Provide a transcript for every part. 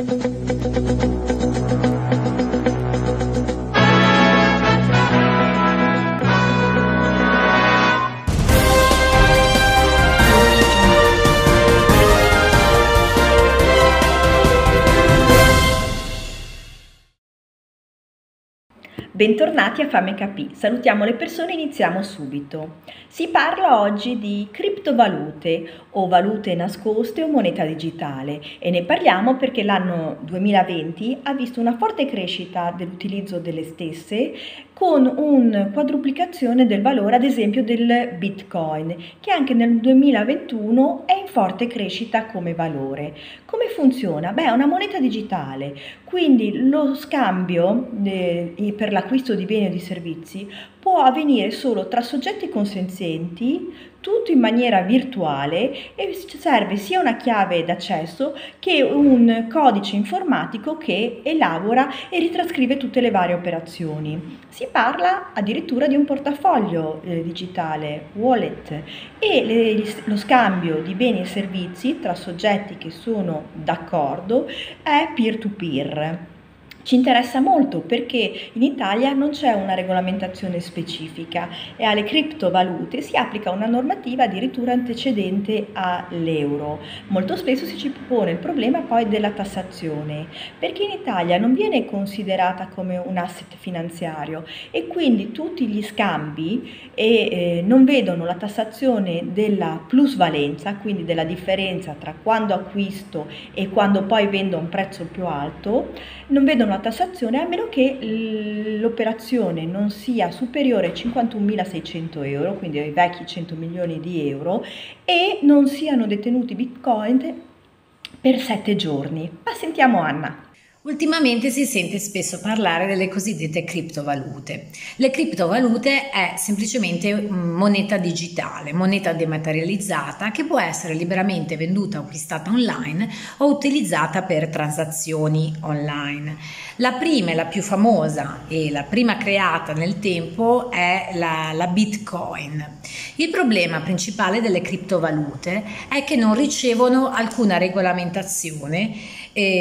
Bentornati a Fame Capì, salutiamo le persone e iniziamo subito. Si parla oggi di criptovalute o valute nascoste o moneta digitale e ne parliamo perché l'anno 2020 ha visto una forte crescita dell'utilizzo delle stesse con una quadruplicazione del valore ad esempio del Bitcoin che anche nel 2021 è in forte crescita come valore. Come funziona? Beh, è una moneta digitale, quindi lo scambio per l'acquisto di beni o di servizi può avvenire solo tra soggetti consenzienti, tutto in maniera virtuale e serve sia una chiave d'accesso che un codice informatico che elabora e ritrascrive tutte le varie operazioni. Si parla addirittura di un portafoglio digitale, wallet, e lo scambio di beni e servizi tra soggetti che sono d'accordo è peer-to-peer. Ci interessa molto perché in Italia non c'è una regolamentazione specifica e alle criptovalute si applica una normativa addirittura antecedente all'euro. Molto spesso si ci pone il problema poi della tassazione, perché in Italia non viene considerata come un asset finanziario e quindi tutti gli scambi non vedono la tassazione della plusvalenza, quindi della differenza tra quando acquisto e quando poi vendo a un prezzo più alto, non vedono la tassazione a meno che l'operazione non sia superiore ai 51.600 euro, quindi ai vecchi 100 milioni di euro, e non siano detenuti bitcoin per 7 giorni. Ma sentiamo Anna. Ultimamente si sente spesso parlare delle cosiddette criptovalute. Le criptovalute è semplicemente moneta digitale, moneta dematerializzata che può essere liberamente venduta o acquistata online o utilizzata per transazioni online. La prima e la più famosa e la prima creata nel tempo è la Bitcoin. Il problema principale delle criptovalute è che non ricevono alcuna regolamentazione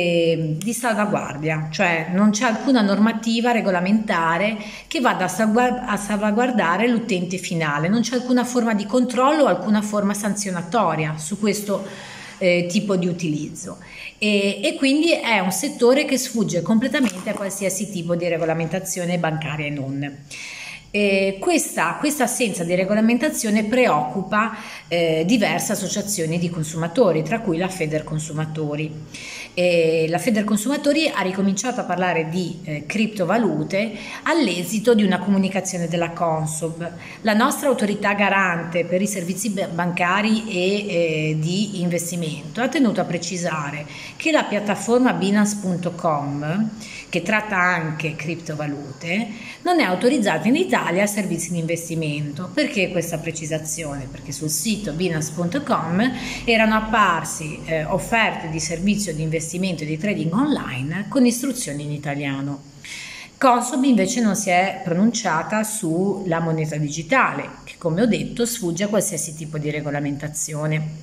di salvaguardia, cioè non c'è alcuna normativa regolamentare che vada a salvaguardare l'utente finale, non c'è alcuna forma di controllo o alcuna forma sanzionatoria su questo tipo di utilizzo e quindi è un settore che sfugge completamente a qualsiasi tipo di regolamentazione bancaria e non. Questa assenza di regolamentazione preoccupa diverse associazioni di consumatori, tra cui la Federconsumatori. La Federconsumatori ha ricominciato a parlare di criptovalute all'esito di una comunicazione della Consob. La nostra autorità garante per i servizi bancari e di investimento ha tenuto a precisare che la piattaforma Binance.com, che tratta anche criptovalute, non è autorizzata in Italia a servizi di investimento. Perché questa precisazione? Perché sul sito Binance.com erano apparsi offerte di servizio di investimento e di trading online con istruzioni in italiano. Consob invece non si è pronunciata sulla moneta digitale, che come ho detto sfugge a qualsiasi tipo di regolamentazione.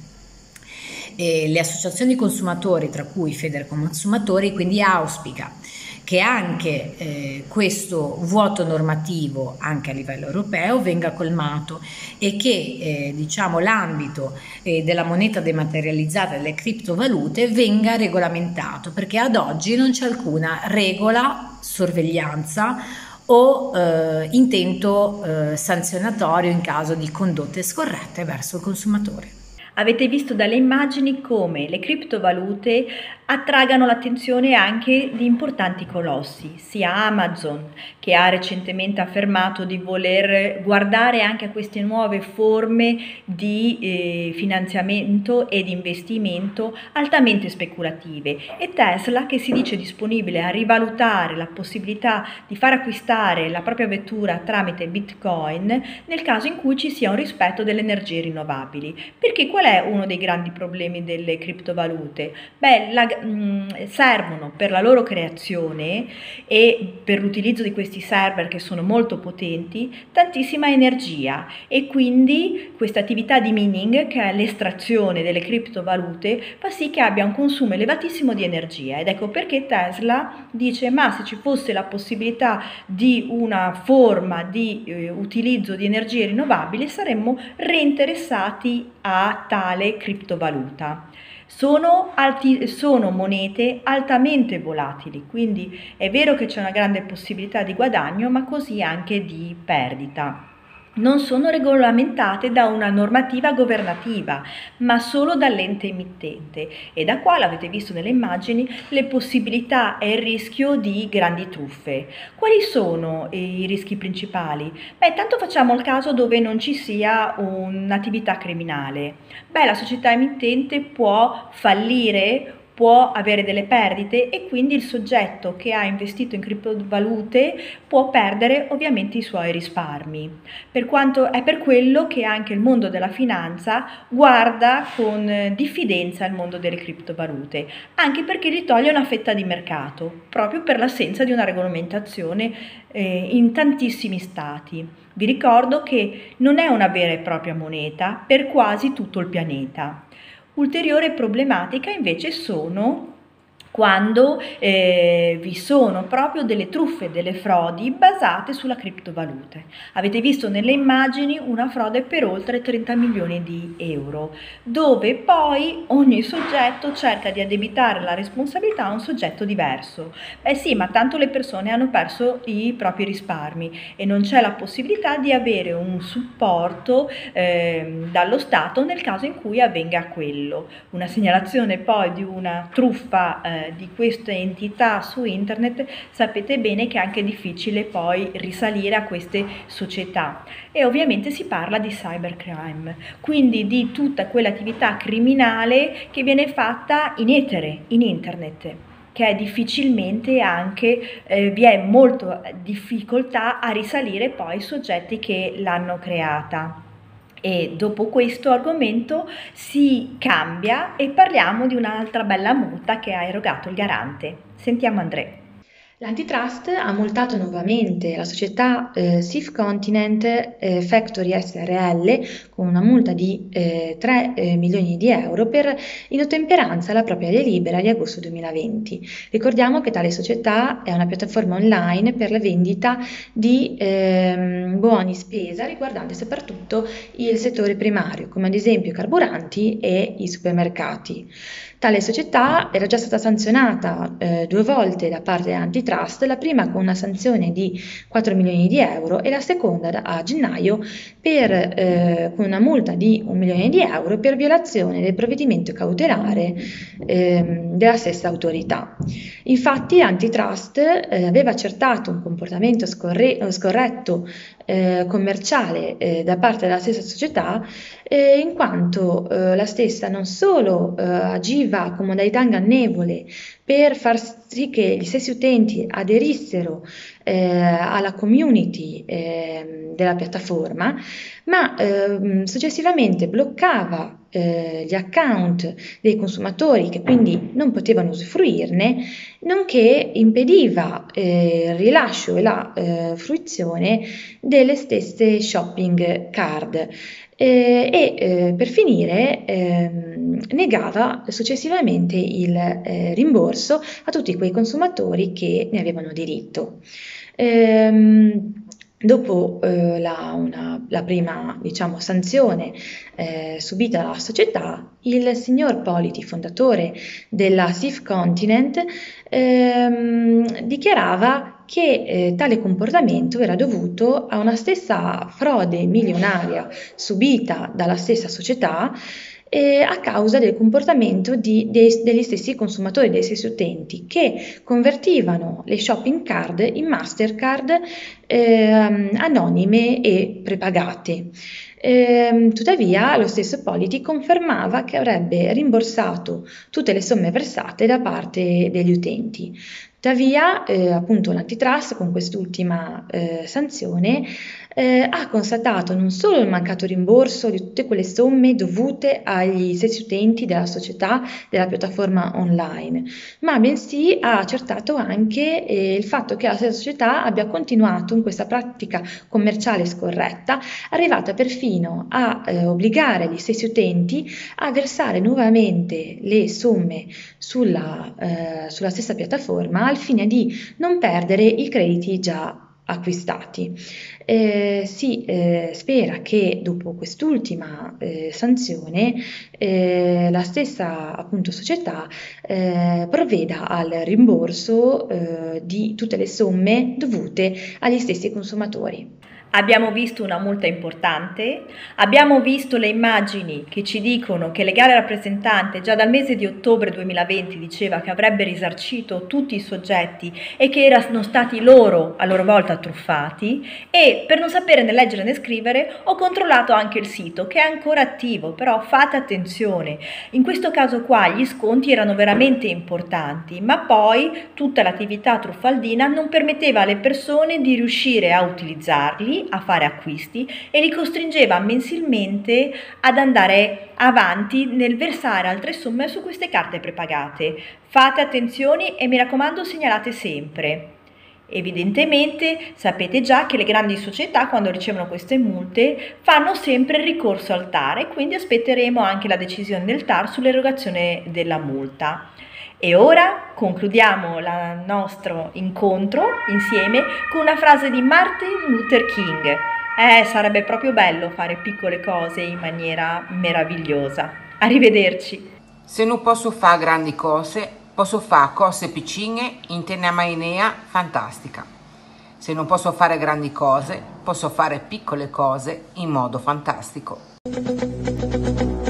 Le associazioni consumatori, tra cui Federconsumatori, quindi auspica che anche questo vuoto normativo anche a livello europeo venga colmato e che l'ambito della moneta dematerializzata delle criptovalute venga regolamentato, perché ad oggi non c'è alcuna regola, sorveglianza o intento sanzionatorio in caso di condotte scorrette verso il consumatore. Avete visto dalle immagini come le criptovalute attraggano l'attenzione anche di importanti colossi, sia Amazon, che ha recentemente affermato di voler guardare anche a queste nuove forme di finanziamento e di investimento altamente speculative, e Tesla, che si dice disponibile a rivalutare la possibilità di far acquistare la propria vettura tramite Bitcoin nel caso in cui ci sia un rispetto delle energie rinnovabili. Perché qual è uno dei grandi problemi delle criptovalute? Beh, servono per la loro creazione e per l'utilizzo di questi server che sono molto potenti tantissima energia, e quindi questa attività di mining, che è l'estrazione delle criptovalute, fa sì che abbia un consumo elevatissimo di energia. Ed ecco perché Tesla dice: ma se ci fosse la possibilità di una forma di utilizzo di energie rinnovabili, saremmo reinteressati a tale criptovaluta. Sono monete altamente volatili, quindi è vero che c'è una grande possibilità di guadagno, ma così anche di perdita. Non sono regolamentate da una normativa governativa, ma solo dall'ente emittente, e da qua, l'avete visto nelle immagini, le possibilità e il rischio di grandi truffe. Quali sono i rischi principali? Tanto facciamo il caso dove non ci sia un'attività criminale. La società emittente può fallire, può avere delle perdite, e quindi il soggetto che ha investito in criptovalute può perdere ovviamente i suoi risparmi. Per quanto è per quello che anche il mondo della finanza guarda con diffidenza il mondo delle criptovalute, anche perché gli toglie una fetta di mercato, proprio per l'assenza di una regolamentazione in tantissimi stati. Vi ricordo che non è una vera e propria moneta per quasi tutto il pianeta. Ulteriore problematica invece sono quando vi sono proprio delle truffe, delle frodi basate sulla criptovalute. Avete visto nelle immagini una frode per oltre 30 milioni di euro, dove poi ogni soggetto cerca di addebitare la responsabilità a un soggetto diverso. Sì, ma tanto le persone hanno perso i propri risparmi e non c'è la possibilità di avere un supporto dallo Stato nel caso in cui avvenga quello. Una segnalazione poi di una truffa di queste entità su internet, sapete bene che è anche difficile poi risalire a queste società, e ovviamente si parla di cybercrime, quindi di tutta quell'attività criminale che viene fatta in etere, in internet, che è difficilmente anche vi è molta difficoltà a risalire poi ai soggetti che l'hanno creata. E dopo questo argomento si cambia e parliamo di un'altra bella multa che ha erogato il garante. Sentiamo Andrea. L'Antitrust ha multato nuovamente la società Sif Continent Factory SRL con una multa di 3 milioni di euro per inottemperanza alla propria delibera di agosto 2020. Ricordiamo che tale società è una piattaforma online per la vendita di buoni spesa riguardanti soprattutto il settore primario, come ad esempio i carburanti e i supermercati. Tale società era già stata sanzionata 2 volte da parte dell'Antitrust, la prima con una sanzione di 4 milioni di euro e la seconda a gennaio con una multa di 1 milione di euro per violazione del provvedimento cautelare della stessa autorità. Infatti l'Antitrust aveva accertato un comportamento scorretto commerciale da parte della stessa società, in quanto la stessa non solo agiva con modalità ingannevole per far sì che gli stessi utenti aderissero alla community della piattaforma, ma successivamente bloccava gli account dei consumatori che quindi non potevano usufruirne, nonché impediva il rilascio e la fruizione delle stesse shopping card. Per finire negava successivamente il rimborso a tutti quei consumatori che ne avevano diritto. Dopo la prima, sanzione subita dalla società, il signor Politi, fondatore della Sif Continent, dichiarava che tale comportamento era dovuto a una stessa frode milionaria subita dalla stessa società a causa del comportamento degli stessi consumatori, degli stessi utenti, che convertivano le shopping card in Mastercard anonime e prepagate. Tuttavia lo stesso Politi confermava che avrebbe rimborsato tutte le somme versate da parte degli utenti. Tuttavia, appunto, l'Antitrust con quest'ultima sanzione ha constatato non solo il mancato rimborso di tutte quelle somme dovute agli stessi utenti della società, della piattaforma online, ma bensì ha accertato anche il fatto che la stessa società abbia continuato in questa pratica commerciale scorretta, arrivata perfino a obbligare gli stessi utenti a versare nuovamente le somme sulla stessa piattaforma al fine di non perdere i crediti già acquistati. Si spera che dopo quest'ultima sanzione la stessa appunto società provveda al rimborso di tutte le somme dovute agli stessi consumatori. Abbiamo visto una multa importante, abbiamo visto le immagini che ci dicono che legale rappresentante già dal mese di ottobre 2020 diceva che avrebbe risarcito tutti i soggetti e che erano stati loro a loro volta truffati, e per non sapere né leggere né scrivere ho controllato anche il sito che è ancora attivo, però fate attenzione, in questo caso qua gli sconti erano veramente importanti, ma poi tutta l'attività truffaldina non permetteva alle persone di riuscire a utilizzarli, a fare acquisti, e li costringeva mensilmente ad andare avanti nel versare altre somme su queste carte prepagate. Fate attenzione e mi raccomando segnalate sempre. Evidentemente sapete già che le grandi società, quando ricevono queste multe, fanno sempre il ricorso al TAR, e quindi aspetteremo anche la decisione del TAR sull'erogazione della multa. E ora concludiamo il nostro incontro insieme con una frase di Martin Luther King. Sarebbe proprio bello fare piccole cose in maniera meravigliosa. Arrivederci. Se non posso fare grandi cose, posso fare cose piccine in una maniera fantastica. Se non posso fare grandi cose, posso fare piccole cose in modo fantastico.